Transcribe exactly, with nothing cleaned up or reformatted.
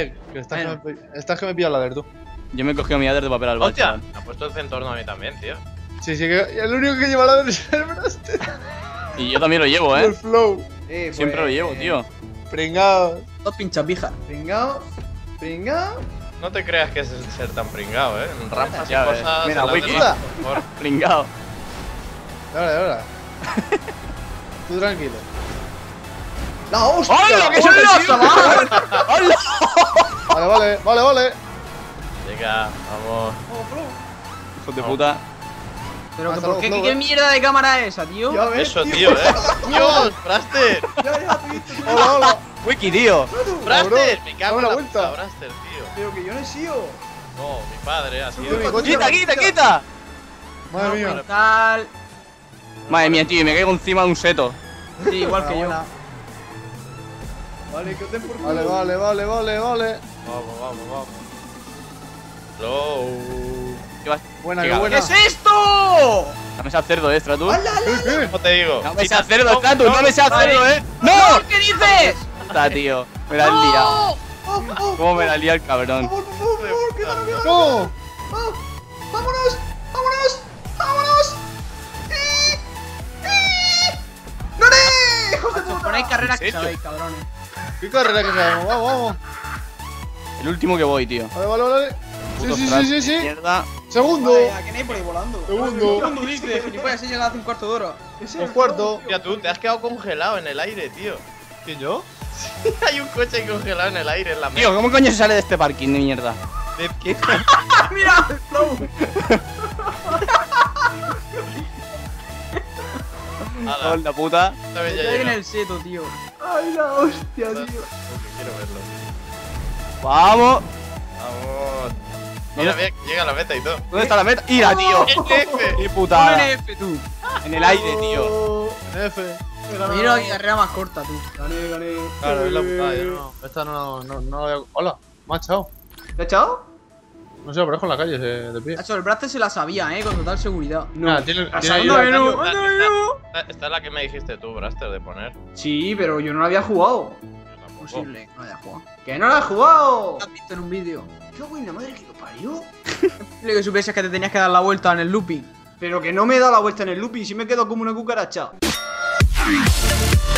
Eh, que estás, bueno. que, me, estás que me pillas la de tú. Yo me he cogido mi adder de papel al balde. ¡Hostia! Me ha puesto el centorno a mí también, tío. Sí, sí, que el único que lleva la de es el Braster. Y yo también lo llevo, eh. El flow. Eh, pues, Siempre lo llevo, tío. Pringado. Dos pinchas pija. Pringado. Pringado. No te creas que es ser tan pringado, eh. En rampas y ya cosas. Mira, wiki. Por... Pringado. Ahora, ahora. Tú tranquilo. ¡La hostia! ¡Hola! ¡Que soy yo! ¡Hola! Vale, vale, vale, vale. Venga, vamos. Hijos de puta. Pero Hasta que, ¿por qué, luego, qué eh. mierda de cámara es esa, tío? Ya ves, Eso, tío, eh. ¡Dios! ¡Braster! Ya, ya, tío. Hola, hola. Wiki, tío. ¡Braster! Me cago en Dame la la vuelta. puta, Braster, tío. Pero que yo no he sido. No, mi padre ha Tío, sido. mi coche. ¡Quita, quita, quita! Madre mía. Tal. Madre mía, tío, y me caigo encima de un seto. Sí, igual que yo. Hola. Vale, que os den por culo. Vale, vale, vale, vale, vale. Vamos, vamos, vamos. Slow. ¿Qué vas? Buena, Qué qué cabrón. buena. ¿Qué es esto? No me seas cerdo, extra, tú. ¡Hala, hala! ¿Qué, qué? ¿Cómo te digo? No me seas cerdo, extra, tú. No me seas vale. cerdo, eh. ¡No! ¿Qué dices? Está, tío. Me la has liado. ¡Oh, oh! ¿Cómo me la lía el cabrón? ¡Por favor, por favor! ¡Que gano, que gano! ¡No! ¡Oh! ¡Vámonos! ¡Vámonos! ¡Vámonos! ¡Eh! ¡Eh! ¡Gané! ¡Hijos de puta! Ponéis carreras que ¿En serio? sabéis, cabrones. ¿Qué carrera que sabemos? Vamos, vamos. El último que voy, tío. Vale, vale, vale. Sí, Puto sí, Strat. sí, sí, sí. Mierda. Segundo. Vaya, que no hay por ahí volando. Segundo. Segundo dice, gilipollas, he llegado hace un cuarto de hora. Un cuarto. Hostia, tú te has quedado congelado en el aire, tío. ¿Quién yo? Hay un coche ahí congelado en el aire en la Tío, ¿cómo coño se sale de este parking de mierda? ¿De qué? ¡Mira! El flow. Ala, Hola, puta. esta vez ya Estoy en llega. el seto, tío. Ay, la hostia, tío. Quiero verlo. Vamos. Vamos. Mira, mira, llega la meta y todo. ¿Dónde está la meta? ¡Ira, tío! F. ¡Qué Un putada! N F, tú. En el aire, tío. En F. Mira la carrera más corta, tú. Gané, gané. Claro, es la putada. Yo no. Esta no, no, no la voy a- Hola, me ha echado. ¿Te ha echado? No sé, aparezco en la calle de, de pie. Hecho, el Braster se la sabía, eh, con total seguridad. Nah, tiene, La tiene ahí segunda la- que no. Esta- ¡Anda, esta- no! esta- Esta es la que me dijiste tú, Braster, de poner. Sí, pero yo no la había jugado. Yo tampoco. Posible que no la haya jugado. ¡Que no la he jugado! ¿La has visto en un vídeo? ¡Qué buena madre que lo parió! Lo que supieses que te tenías que dar la vuelta en el looping. Pero que no me he dado la vuelta en el looping, si me quedo como una cucaracha.